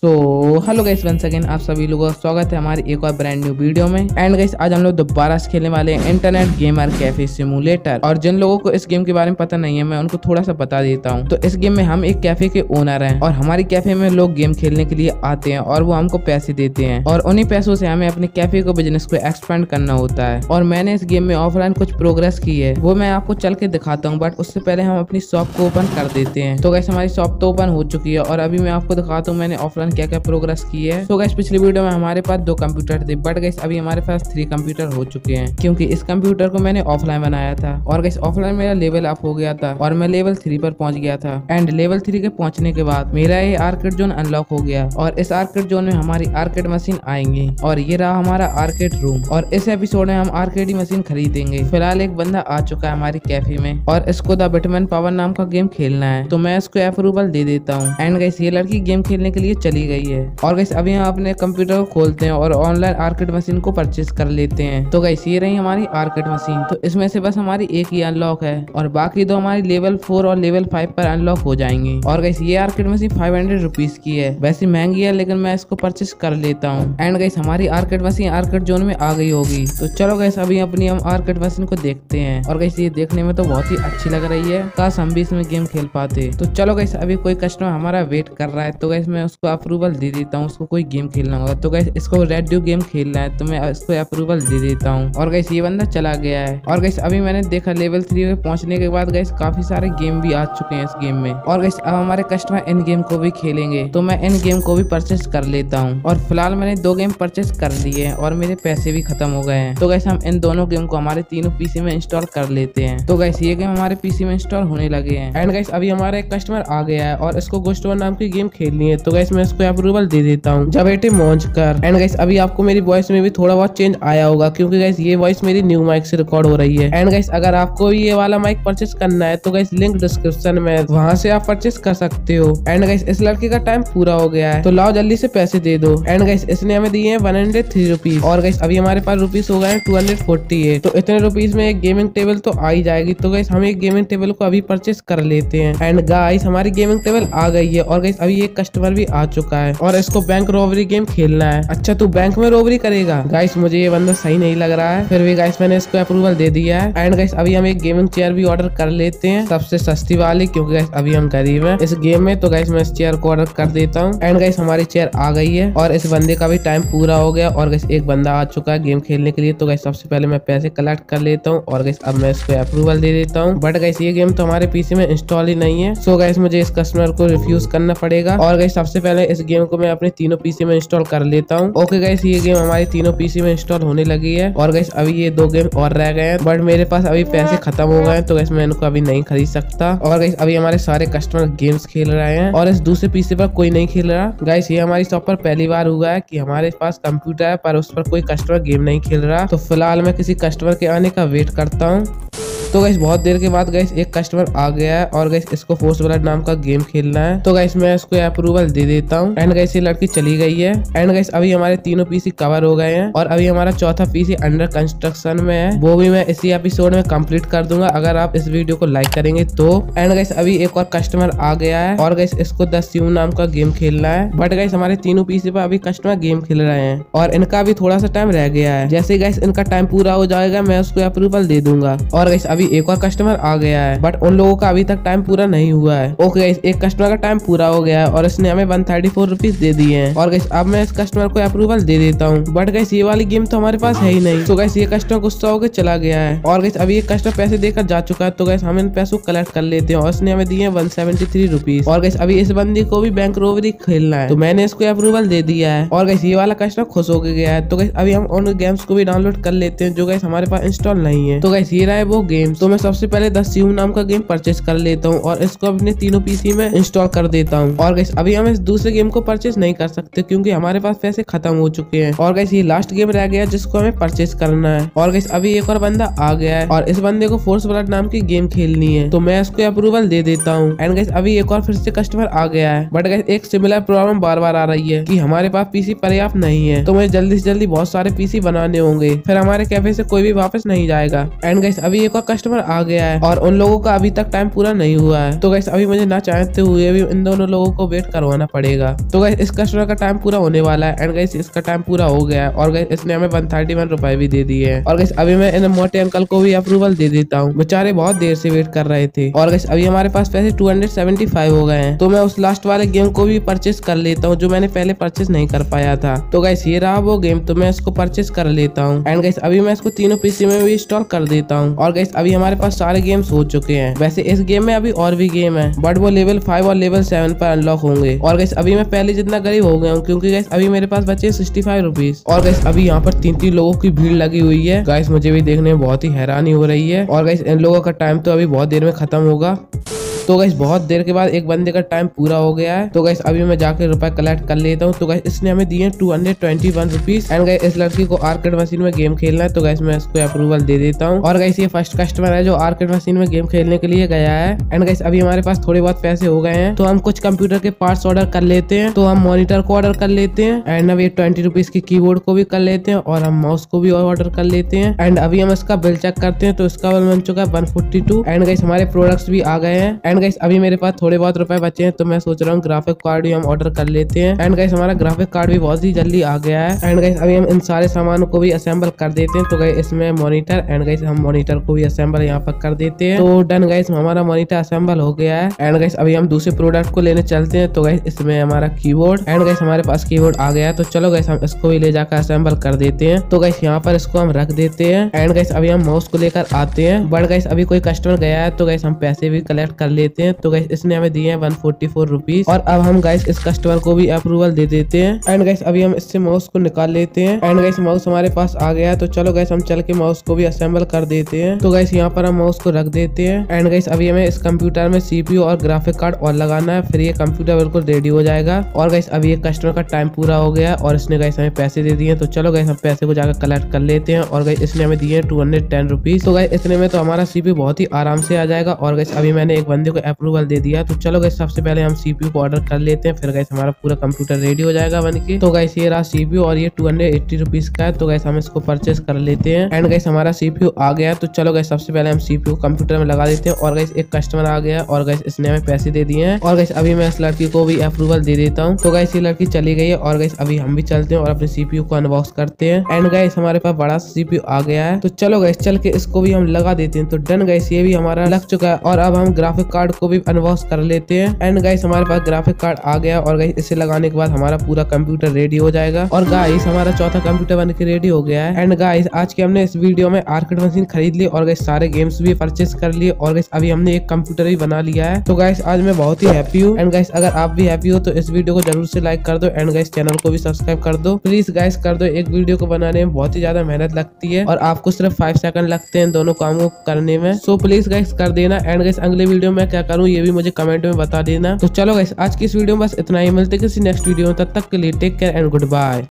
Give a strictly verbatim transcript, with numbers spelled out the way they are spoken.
तो hello guys, once again आप सभी लोगों का स्वागत है हमारी एक और ब्रांड न्यू वीडियो में। एंड गाइस आज हम लोग दोबारा से खेलने वाले हैं इंटरनेट गेमर कैफे सिमुलेटर। और जिन लोगों को इस गेम के बारे में पता नहीं है, मैं उनको थोड़ा सा बता देता हूं। तो इस गेम में हम एक कैफे के ओनर हैं और हमारी कैफे में लोग गेम खेलने के लिए आते हैं और वो हमको पैसे देते हैं और उन्हीं पैसों से हमें अपने कैफे को बिजनेस को एक्सपेंड करना होता है। और मैंने इस गेम में ऑफलाइन कुछ प्रोग्रेस की है, वो मैं आपको चल के दिखाता हूँ, बट उससे पहले हम अपनी शॉप को ओपन कर देते हैं। तो गाइस हमारी शॉप तो ओपन हो चुकी है और अभी मैं आपको दिखाता हूँ मैंने ऑफलाइन क्या क्या प्रोग्रेस की है। तो गाइस पिछली वीडियो में हमारे पास दो कंप्यूटर थे, बट गाइस अभी हमारे पास थ्री कंप्यूटर हो चुके हैं क्योंकि इस कंप्यूटर को मैंने ऑफलाइन बनाया था। और गाइस ऑफलाइन मेरा लेवल अप हो गया था और मैं लेवल थ्री पर पहुंच गया था। एंड लेवल थ्री के पहुंचने के बाद मेरा ये आर्केड जोन अनलॉक हो गया और इस आर्केड जोन में हमारी आर्केड मशीन आएंगी और ये रहा हमारा आर्केड रूम। और इस एपिसोड में हम आर्केड मशीन खरीदेंगे। फिलहाल एक बंदा आ चुका है हमारी कैफे में और इसको द बिटमैन पावर नाम का गेम खेलना है, तो मैं इसको अप्रूवल दे देता हूँ। एंड गाइस ये लड़की गेम खेलने के लिए चली गई है। और गाइस अभी हम अपने कंप्यूटर को खोलते हैं और ऑनलाइन आर्केड मशीन को परचेज कर लेते हैं। तो गाइस ये रही हमारी आर्केड मशीन। तो इसमें से बस हमारी एक ही अनलॉक है और बाकी दो हमारी लेवल फोर और लेवल फाइव पर अनलॉक हो जाएंगी। और गाइस ये arcade machine five hundred rupees की है, वैसे महंगी है लेकिन मैं इसको परचेज कर लेता हूँ। एंड गाइस हमारी आर्केड मशीन आर्केड जोन में आ गई होगी। तो चलो गाइस अभी अपनी हम आर्केड मशीन को देखते हैं। और गाइस ये देखने में तो बहुत ही अच्छी लग रही है, काश हम भी इसमें गेम खेल पाते। तो चलो गाइस अभी कोई कस्टमर हमारा वेट कर रहा है, तो गाइस मैं उसको अप्रूवल दे देता हूँ। उसको कोई गेम खेलना होगा, तो गाइस इसको रेड ड्यू गेम खेलना है, तो मैं इसको अप्रूवल दे देता हूँ। और गाइस ये बंदा चला गया है। और गाइस अभी मैंने देखा लेवल थ्री पे पहुंचने के बाद गाइस काफी सारे गेम भी आ चुके हैं इस गेम में। और गाइस अब हमारे कस्टमर इन गेम को भी खेलेंगे, तो मैं इन गेम को भी परचेस कर लेता हूँ। और फिलहाल मैंने दो गेम परचेस कर लिए हैं और मेरे पैसे भी खत्म हो गए हैं। तो गाइस हम इन दोनों गेम को हमारे तीनों पीसी में इंस्टॉल कर लेते हैं। तो गाइस ये गेम हमारे पीसी में इंस्टॉल होने लगे हैं। एंड गाइस अभी हमारा एक कस्टमर आ गया है और इसको गोस्ट वन नाम की गेम खेलनी है, तो गाइस मैं इसको अप्रूवल दे देता हूँ। जब बेटे मौज कर। एंड गाइस अभी आपको मेरी वॉइस में भी थोड़ा बहुत चेंज आया होगा क्योंकि गाइस ये वॉइस मेरी न्यू माइक से रिकॉर्ड हो रही है। एंड गाइस अगर आपको ये वाला माइक परचेस करना है तो गाइस लिंक डिस्क्रिप्शन में, वहां से आप परचेस कर सकते हो। एंड गाइस इस लड़के का टाइम पूरा हो गया है, तो लाओ जल्दी से पैसे दे दो। एंड गाइस इसने हमें दिए हैं वन हंड्रेड थ्री रुपीज और गाइस अभी हमारे पास रुपीज हो गए हैं टू हंड्रेड फोर्टी एट। तो इतने रुपीज में एक गेमिंग टेबल तो आ ही जाएगी। तो गाइस हम एक गेमिंग टेबल को अभी परचेस कर लेते हैं। एंड गाइस हमारी गेमिंग टेबल आ गई है और गाइस अभी एक कस्टमर भी आ चुका है और इसको बैंक रॉबरी गेम खेलना है। अच्छा तू बैंक में रॉबरी करेगा? गाइस मुझे ये बंदा सही नहीं लग रहा है, फिर भी गाइस मैंने इसको अप्रूवल दे दिया है। एंड गाइस अभी हम एक गेमिंग चेयर भी ऑर्डर कर लेते हैं, सबसे सस्ती वाली, क्योंकि गाइस अभी हम गरीब हैं इस गेम में। तो गाइस मैं इस चेयर को ऑर्डर कर देता हूँ। एंड गाइस हमारी चेयर आ गई है और इस बंदे का भी टाइम पूरा हो गया और गाइस एक बंदा आ चुका है गेम खेलने के लिए। तो गाइस सबसे पहले मैं पैसे कलेक्ट कर लेता हूँ और गाइस अब मैं इसको अप्रूवल दे देता हूँ। बट गाइस ये गेम तो हमारे पीसी में इंस्टॉल ही नहीं है, सो गाइस मुझे इस कस्टमर को रिफ्यूज करना पड़ेगा। और गाइस सबसे पहले इस गेम को मैं अपने तीनों पीसी में इंस्टॉल कर लेता हूँ। ओके गाइस ये गेम हमारी तीनों पीसी में इंस्टॉल होने लगी है और गाइस अभी ये दो गेम और रह गए हैं, बट मेरे पास अभी पैसे खत्म हो गए हैं, तो गाइस मैं इनको अभी नहीं खरीद सकता। और गाइस अभी हमारे सारे कस्टमर गेम्स खेल रहे हैं और इस दूसरे पीसी पर कोई नहीं खेल रहा। गाइस ये हमारी शॉप पर पहली बार हुआ है कि हमारे पास कंप्यूटर है पर उस पर कोई कस्टमर गेम नहीं खेल रहा। तो फिलहाल मैं किसी कस्टमर के आने का वेट करता हूँ। तो गाइस बहुत देर के बाद गाइस एक कस्टमर आ गया है और गाइस इसको फोर्स ब्लड नाम का गेम खेलना है, तो गाइस मैं इसको अप्रूवल दे देता हूँ। एंड गाइस ये लड़की चली गई है। एंड गाइस अभी हमारे तीनों पीसी कवर हो गए हैं और अभी हमारा चौथा पीसी अंडर कंस्ट्रक्शन में है, वो भी मैं इसी एपिसोड में कंप्लीट कर दूंगा अगर आप इस वीडियो को लाइक करेंगे तो। एंड गाइस अभी एक और कस्टमर आ गया है और गाइस इसको द सिम नाम का गेम खेलना है, बट गाइस हमारे तीनों पीसी पर अभी कस्टमर गेम खेल रहे हैं और इनका भी थोड़ा सा टाइम रह गया है। जैसे गाइस इनका टाइम पूरा हो जाएगा मैं उसको अप्रूवल दे दूंगा। और गाइस अभी एक और कस्टमर आ गया है, बट उन लोगों का अभी तक टाइम पूरा नहीं हुआ है। ओके गाइस एक कस्टमर का टाइम पूरा हो गया है और इसने हमें वन थर्टी फोर रुपीज दे दिए हैं। और गाइस अब मैं इस कस्टमर को अप्रूवल दे देता हूँ, बट गाइस ये वाली गेम तो हमारे पास है ही नहीं। तो गाइस ये कस्टमर गुस्सा होकर चला गया है और गाइस अभी ये कस्टमर पैसे देकर जा चुका है, तो गाइस हम इन पैसों को कलेक्ट कर लेते हैं और इसने हमें दिए हैं वन सेवेंटी थ्री रुपीज। और गाइस अभी इस बंदी को भी बैंक रॉबरी खेलना है, तो मैंने इसको अप्रूवल दे दिया है और गाइस ये वाला कस्टमर खुश हो गया है। तो गाइस अभी हम उन गेम्स को भी डाउनलोड कर लेते हैं जो गाइस हमारे पास इंस्टॉल नहीं है। तो गाइस ये रहा है वो गेम। तो मैं सबसे पहले द सिम नाम का गेम परचेस कर लेता हूँ और इसको अपने तीनों पीसी में इंस्टॉल कर देता हूँ। और गाइस अभी हम इस दूसरे गेम को परचेस नहीं कर सकते क्योंकि हमारे पास पैसे खत्म हो चुके हैं। और गाइस ये लास्ट गेम रह गया जिसको हमें परचेस करना है। और गाइस अभी एक और बंदा आ गया है और इस बंदे को फोर्स ब्लड नाम की गेम खेलनी है, तो मैं इसको अप्रूवल दे देता हूँ। एंड गाइस अभी एक और फिर से कस्टमर आ गया है, बट गाइस एक सिमिलर प्रॉब्लम बार बार आ रही है कि हमारे पास पीसी पर्याप्त नहीं है, तो मुझे जल्दी से जल्दी बहुत सारे पीसी बनाने होंगे, फिर हमारे कैफे से कोई भी वापस नहीं जाएगा। एंड गाइस अभी एक और कस्टमर कस्टमर आ गया है और उन लोगों का अभी तक टाइम पूरा नहीं हुआ है। तो गाइस अभी मुझे ना चाहते हुए भी इन दोनों लोगों को वेट करवाना पड़ेगा। तो गाइस इस कस्टमर का टाइम पूरा होने वाला है एंड गाइस इसका टाइम पूरा हो गया है और गाइस इसने हमें वन थर्टी वन रुपए भी दे दिए हैं। और गाइस अभी मैं इन मोटे अंकल को भी अप्रूवल दे देता हूँ, बेचारे बहुत देर से वेट कर रहे थे। और गाइस अभी हमारे पास पैसे टू हंड्रेड सेवेंटी फाइव हो गए हैं। तो मैं उस लास्ट वाले गेम को भी परचेस कर लेता हूँ जो मैंने पहले परचेस नहीं कर पाया था। तो गाइस ये रहा वो गेम, तो मैं इसको परचेस कर लेता हूँ एंड गाइस अभी मैं इसको तीनों पीसी में भी इंस्टॉल कर देता हूँ। और गाइस अभी हमारे पास सारे गेम्स हो चुके हैं। वैसे इस गेम में अभी और भी गेम है बट वो लेवल फाइव और लेवल सेवन पर अनलॉक होंगे। और गाइस अभी मैं पहले जितना गरीब हो गया हूँ क्योंकि गाइस अभी मेरे पास बचे सिक्सटी फाइव रुपीज। और गाइस अभी यहाँ पर तीन तीन लोगों की भीड़ लगी हुई है। गाइस मुझे भी देखने में बहुत ही हैरानी हो रही है। और गाइस इन लोगों का टाइम तो अभी बहुत देर में खत्म होगा। तो गाइस बहुत देर के बाद एक बंदे का टाइम पूरा हो गया है। तो गाइस अभी मैं जाके रुपए कलेक्ट कर लेता हूँ। तो गाइस इसने हमें दिए two hundred twenty one rupees and guys इस लड़की को आर्केड मशीन में गेम खेलना है। तो गाइस मैं इसको अप्रूवल दे देता हूँ। और गाइस ये फर्स्ट कस्टमर है जो आर्केड मशीन में गेम खेलने के लिए गया है। एंड गाइस अभी हमारे पास थोड़े बहुत पैसे हो गए हैं तो हम कुछ कंप्यूटर के पार्ट्स ऑर्डर कर लेते हैं। तो हम मॉनिटर को ऑर्डर कर लेते हैं एंड अब ये ट्वेंटी रुपीज की कीबोर्ड को भी कर लेते हैं और हम माउस को भी ऑर्डर कर लेते हैं। एंड अभी हम इसका बिल चेक करते हैं तो इसका बिल बन चुका है one forty two and guys हमारे प्रोडक्ट्स भी आ गए हैं। एंड गाइस अभी मेरे पास थोड़े बहुत रुपए बचे हैं तो मैं सोच रहा हूँ ग्राफिक कार्ड भी हम ऑर्डर कर लेते हैं। एंड गाइस हमारा ग्राफिक कार्ड भी बहुत ही जल्दी आ गया है। एंड गाइस अभी हम इन सारे सामानों को भी असेंबल कर देते हैं। तो गाइस इसमें मॉनिटर एंड गाइस हम मॉनिटर को भी असेंबल यहाँ पर कर देते हैं। तो डन गाइस हमारा मॉनिटर असेंबल हो गया है। एंड गाइस अभी हम दूसरे प्रोडक्ट को लेने चलते हैं। तो गाइस इसमें हमारा कीबोर्ड एंड गाइस हमारे पास कीबोर्ड आ गया है। तो चलो गाइस हम इसको भी ले जाकर असेंबल कर देते हैं। तो गाइस यहाँ पर इसको हम रख देते हैं। एंड गाइस अभी हम माउस को लेकर आते हैं बट गाइस अभी कोई कस्टमर गया है तो गाइस हम पैसे भी कलेक्ट कर लेते हैं। तो गाइस इसने हमें दिए हैं वन फोर्टी फोर रुपीज और अब हम गाइस इस कस्टमर को भी अप्रूवल दे देते हैं। एंड गाइस अभी हम इससे माउस को निकाल लेते हैं। एंड गाइस माउस हमारे पास आ गया है। तो चलो गाइस हम चल के माउस को भी असेंबल कर देते हैं। तो गाइस यहाँ पर हम माउस को रख देते हैं। एंड गाइस अभी हमें इस कंप्यूटर में सीपीयू और ग्राफिक कार्ड और लगाना है, फिर ये कंप्यूटर बिल्कुल रेडी हो जाएगा। और गाइस अभी ये कस्टमर का टाइम पूरा हो गया और इसने गाइस हमें पैसे दे दिए। तो चलो गाइस हम पैसे को जाकर कलेक्ट कर लेते हैं। और गाइस इसने हमें दिए टू हंड्रेड टेन रुपीज। तो गाइस इतने में तो हमारा सीपीयू बहुत ही आराम से आ जाएगा। और गाइस अभी मैंने एक बंदे को अप्रूवल दे दिया। तो चलो गाइस सबसे पहले हम सीपीयू को ऑर्डर कर लेते हैं, फिर गाइस हमारा पूरा कंप्यूटर रेडी हो जाएगा बनके। तो गाइस ये रहा सीपीयू और ये टू हंड्रेड एट्टी रुपीज का है। तो गाइस हम इसको परचेस कर लेते हैं। एंड गाइस हमारा सीपीयू आ गया। तो चलो गाइस सबसे पहले हम सीपीयू कंप्यूटर में लगा देते हैं। और गाइस एक कस्टमर आ गया और गाइस इसने हमें पैसे दे दिए हैं। और गाइस अभी मैं इस लड़की को भी अप्रूवल दे देता हूँ। तो गाइस ये लड़की चली गई है और गाइस अभी हम भी चलते हैं और अपने सीपीयू को अनबॉक्स करते हैं। एंड गाइस हमारे पास बड़ा सीपीयू आ गया है। तो चलो गाइस चल के इसको भी हम लगा देते हैं। तो डन गाइस ये भी हमारा लग चुका है और अब हम ग्राफिक कार्ड को भी अनबॉक्स कर लेते हैं। एंड गाइस हमारे पास ग्राफिक कार्ड आ गया और गाइस इसे लगाने के बाद हमारा पूरा कंप्यूटर रेडी हो जाएगा। और गाइस हमारा चौथा कंप्यूटर बन के रेडी हो गया है। एंड गाइस आज के हमने इस वीडियो में आर्केड मशीन खरीद ली और गाइस सारे गेम्स भी परचेस कर लिए और गाइस अभी हमने एक कंप्यूटर भी बना लिया है। तो गाइस आज मैं बहुत ही हैप्पी हूँ। एंड गाइस अगर आप भी हैप्पी हो तो इस वीडियो को जरूर से लाइक कर दो एंड गाइस चैनल को भी सब्सक्राइब कर दो प्लीज गाइस कर दो। एक वीडियो को बनाने में बहुत ही ज्यादा मेहनत लगती है और आपको सिर्फ फाइव सेकंड लगते हैं दोनों कामों को करने में। सो प्लीज गाइस कर देना। एंड गाइस अगले वीडियो में क्या करूँ ये भी मुझे कमेंट में बता देना। तो चलो गाइस आज की इस वीडियो में बस इतना ही, मिलते किसी नेक्स्ट वीडियो में, तब तक के लिए take care and good bye.